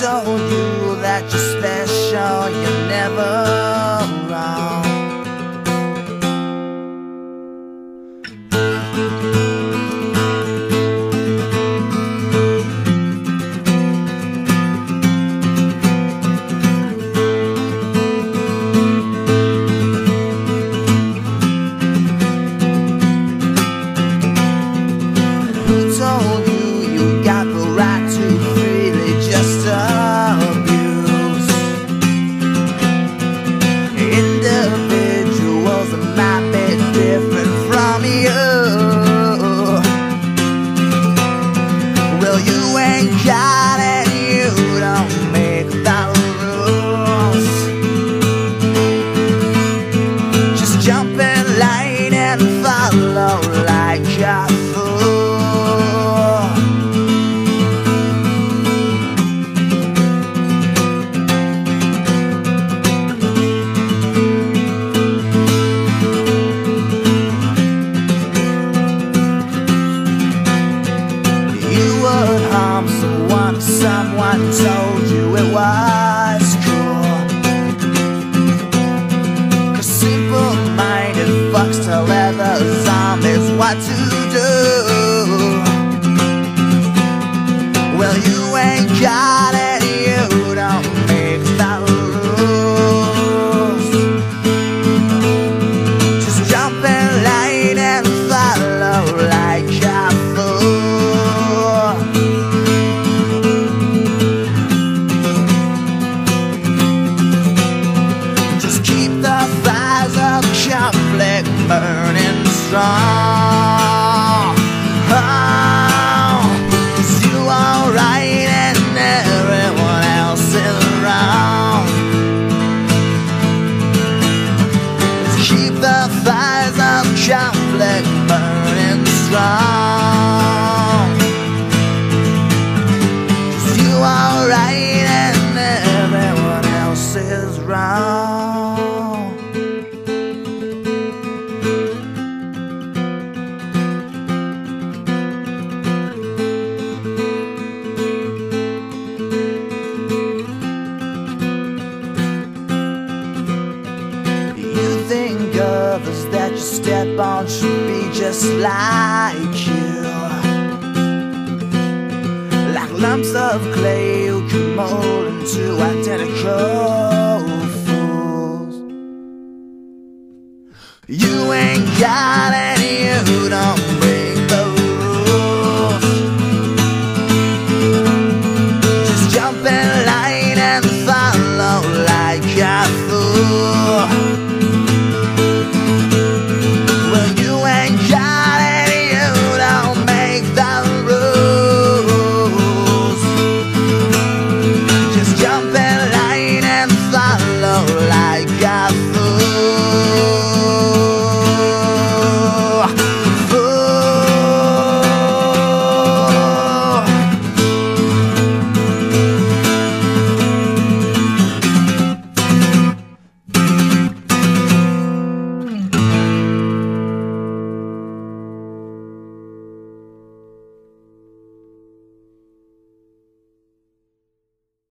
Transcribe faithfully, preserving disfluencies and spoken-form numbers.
told you that you're special, you're never wrong. Who told you you got the right to freely just abuse individuals that might be different from you? Well, you ain't got it, you don't make the rules. Just jump in line and follow like a someone, someone told you it was cool. 'Cause simple-minded fucks tell other zombies what to do. Well, you ain't got it, you don't make the rules. Just jump in line and follow like a fool. Conflict burning strong. Oh, 'cause you are right and everyone else is wrong. Let's keep the fires of conflict burning strong. 'Cause you are right and everyone else is wrong. Think others that you step on should be just like you, like lumps of clay who can mold into identical fools. You ain't got it, you don't